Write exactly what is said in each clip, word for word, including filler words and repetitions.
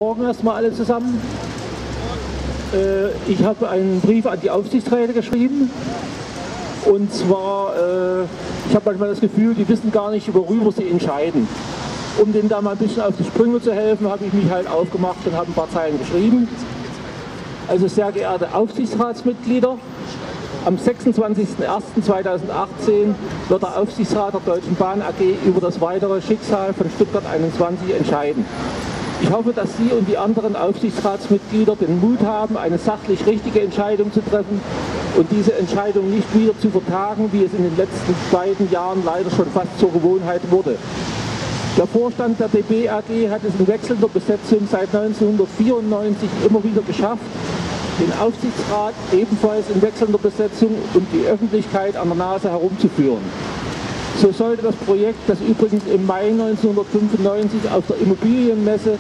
Morgen erstmal alle zusammen. Äh, ich habe einen Brief an die Aufsichtsräte geschrieben. Und zwar, äh, ich habe manchmal das Gefühl, die wissen gar nicht, worüber sie entscheiden. Um denen da mal ein bisschen auf die Sprünge zu helfen, habe ich mich halt aufgemacht und habe ein paar Zeilen geschrieben. Also sehr geehrte Aufsichtsratsmitglieder, am sechsundzwanzigsten ersten zweitausendachtzehn wird der Aufsichtsrat der Deutschen Bahn A G über das weitere Schicksal von Stuttgart einundzwanzig entscheiden. Ich hoffe, dass Sie und die anderen Aufsichtsratsmitglieder den Mut haben, eine sachlich richtige Entscheidung zu treffen und diese Entscheidung nicht wieder zu vertagen, wie es in den letzten beiden Jahren leider schon fast zur Gewohnheit wurde. Der Vorstand der D B A G hat es in wechselnder Besetzung seit neunzehnhundertvierundneunzig immer wieder geschafft, den Aufsichtsrat ebenfalls in wechselnder Besetzung und die Öffentlichkeit an der Nase herumzuführen. So sollte das Projekt, das übrigens im Mai neunzehnhundertfünfundneunzig auf der Immobilienmesse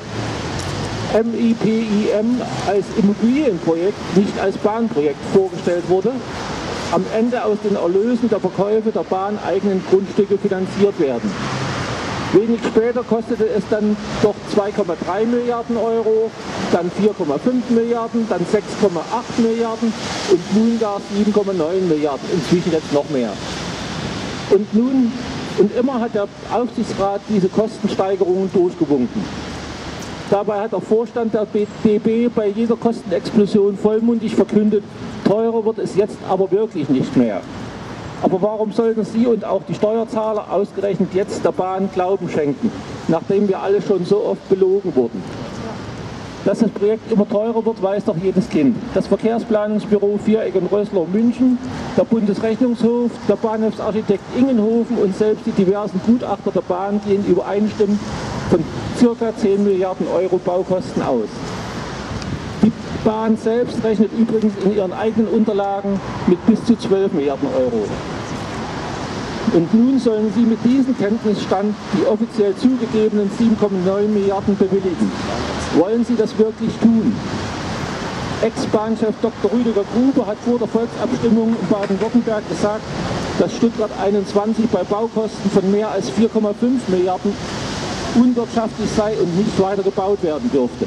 M I P I M als Immobilienprojekt, nicht als Bahnprojekt vorgestellt wurde, am Ende aus den Erlösen der Verkäufe der bahneigenen Grundstücke finanziert werden. Wenig später kostete es dann doch zwei Komma drei Milliarden Euro, dann vier Komma fünf Milliarden, dann sechs Komma acht Milliarden und nun gar sieben Komma neun Milliarden, inzwischen jetzt noch mehr. Und nun, und immer hat der Aufsichtsrat diese Kostensteigerungen durchgewunken. Dabei hat der Vorstand der D B bei jeder Kostenexplosion vollmundig verkündet, teurer wird es jetzt aber wirklich nicht mehr. Aber warum sollten Sie und auch die Steuerzahler ausgerechnet jetzt der Bahn Glauben schenken, nachdem wir alle schon so oft belogen wurden? Dass das Projekt immer teurer wird, weiß doch jedes Kind. Das Verkehrsplanungsbüro Viereck und Rössler München, der Bundesrechnungshof, der Bahnhofsarchitekt Ingenhofen und selbst die diversen Gutachter der Bahn gehen übereinstimmend von ca. zehn Milliarden Euro Baukosten aus. Die Bahn selbst rechnet übrigens in ihren eigenen Unterlagen mit bis zu zwölf Milliarden Euro. Und nun sollen Sie mit diesem Kenntnisstand die offiziell zugegebenen sieben Komma neun Milliarden bewilligen. Wollen Sie das wirklich tun? Ex-Bahnchef Doktor Rüdiger Grube hat vor der Volksabstimmung in Baden-Württemberg gesagt, dass Stuttgart einundzwanzig bei Baukosten von mehr als vier Komma fünf Milliarden unwirtschaftlich sei und nicht weiter gebaut werden dürfte.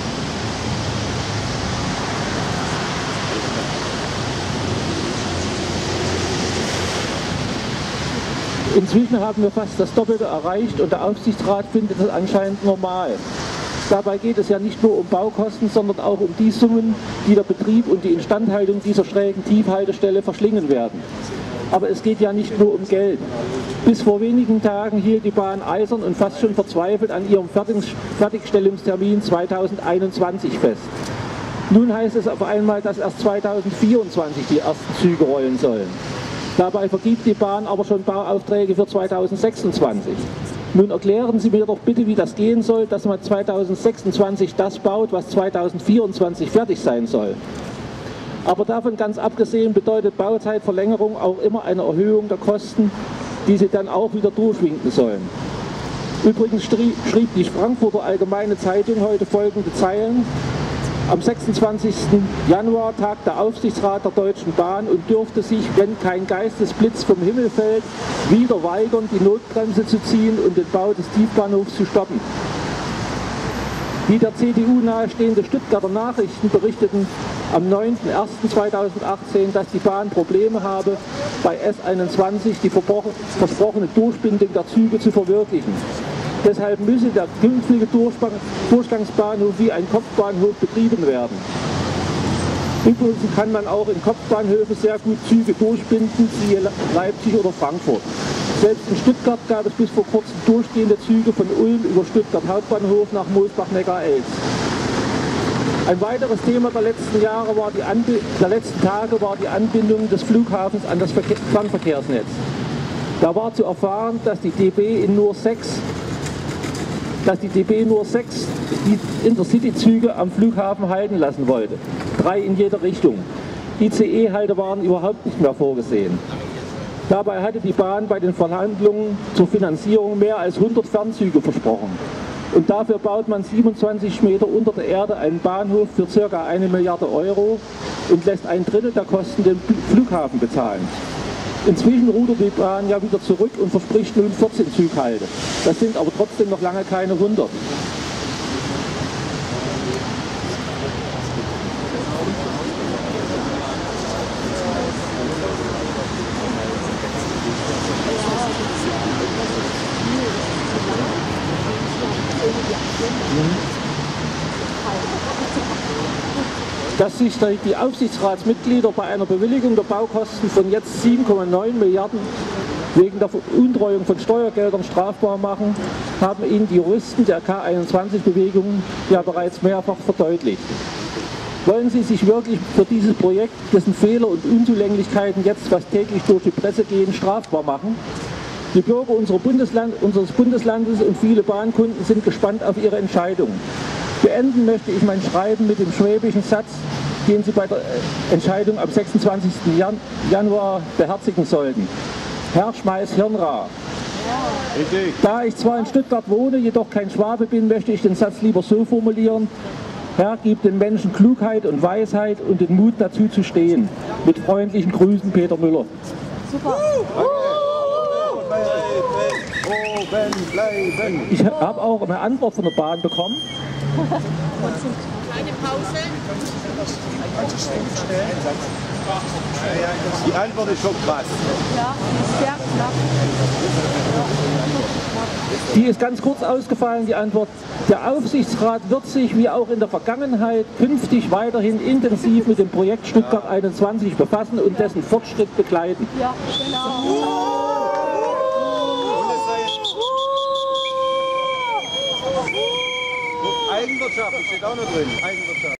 Inzwischen haben wir fast das Doppelte erreicht und der Aufsichtsrat findet es anscheinend normal. Dabei geht es ja nicht nur um Baukosten, sondern auch um die Summen, die der Betrieb und die Instandhaltung dieser schrägen Tiefhaltestelle verschlingen werden. Aber es geht ja nicht nur um Geld. Bis vor wenigen Tagen hielt die Bahn eisern und fast schon verzweifelt an ihrem Fertigstellungstermin zweitausendeinundzwanzig fest. Nun heißt es auf einmal, dass erst zweitausendvierundzwanzig die ersten Züge rollen sollen. Dabei vergibt die Bahn aber schon Bauaufträge für zweitausendsechsundzwanzig. Nun erklären Sie mir doch bitte, wie das gehen soll, dass man zweitausendsechsundzwanzig das baut, was zweitausendvierundzwanzig fertig sein soll. Aber davon ganz abgesehen bedeutet Bauzeitverlängerung auch immer eine Erhöhung der Kosten, die Sie dann auch wieder durchwinken sollen. Übrigens schrieb die Frankfurter Allgemeine Zeitung heute folgende Zeilen: Am sechsundzwanzigsten Januar tagt der Aufsichtsrat der Deutschen Bahn und dürfte sich, wenn kein Geistesblitz vom Himmel fällt, wieder weigern, die Notbremse zu ziehen und den Bau des Tiefbahnhofs zu stoppen. Die der C D U nahestehende Stuttgarter Nachrichten berichteten am neunten ersten zweitausendachtzehn, dass die Bahn Probleme habe, bei S einundzwanzig die versprochene Durchbindung der Züge zu verwirklichen. Deshalb müsse der künftige Durchgangsbahnhof wie ein Kopfbahnhof betrieben werden. Übrigens kann man auch in Kopfbahnhöfe sehr gut Züge durchbinden, siehe Leipzig oder Frankfurt. Selbst in Stuttgart gab es bis vor kurzem durchgehende Züge von Ulm über Stuttgart Hauptbahnhof nach Moosbach-Neckar-Elz. Ein weiteres Thema der letzten Jahre war die Anbi der letzten Tage war die Anbindung des Flughafens an das Verke Fernverkehrsnetz. Da war zu erfahren, dass die D B in nur sechs dass die D B nur sechs Intercity-Züge am Flughafen halten lassen wollte. Drei in jeder Richtung. I C E-Halte waren überhaupt nicht mehr vorgesehen. Dabei hatte die Bahn bei den Verhandlungen zur Finanzierung mehr als hundert Fernzüge versprochen. Und dafür baut man siebenundzwanzig Meter unter der Erde einen Bahnhof für ca. eine Milliarde Euro und lässt ein Drittel der Kosten den Flughafen bezahlen. Inzwischen rudert die Bahn ja wieder zurück und verspricht nun vierzehn Zughalte. Das sind aber trotzdem noch lange keine hundert. dass sich die Aufsichtsratsmitglieder bei einer Bewilligung der Baukosten von jetzt sieben Komma neun Milliarden wegen der Veruntreuung von Steuergeldern strafbar machen, haben Ihnen die Juristen der K einundzwanzig-Bewegung ja bereits mehrfach verdeutlicht. Wollen Sie sich wirklich für dieses Projekt, dessen Fehler und Unzulänglichkeiten jetzt fast täglich durch die Presse gehen, strafbar machen? Die Bürger unserer Bundesland, unseres Bundeslandes und viele Bahnkunden sind gespannt auf Ihre Entscheidung. Beenden möchte ich mein Schreiben mit dem schwäbischen Satz, den Sie bei der Entscheidung am sechsundzwanzigsten Januar beherzigen sollten. Herr Schmeiß Hirnra. Richtig. Da ich zwar in Stuttgart wohne, jedoch kein Schwabe bin, möchte ich den Satz lieber so formulieren. Herr, gib den Menschen Klugheit und Weisheit und den Mut dazu zu stehen. Mit freundlichen Grüßen, Peter Müller. Super. Ich habe auch eine Antwort von der Bahn bekommen. Kleine Pause. Die Antwort ist schon krass. Ja, sehr knapp. Die ist ganz kurz ausgefallen, die Antwort. Der Aufsichtsrat wird sich, wie auch in der Vergangenheit, künftig weiterhin intensiv mit dem Projekt Stuttgart einundzwanzig befassen und dessen Fortschritt begleiten. Ja, genau. Eigenwirtschaft steht auch noch drin. Eigenwirtschaft.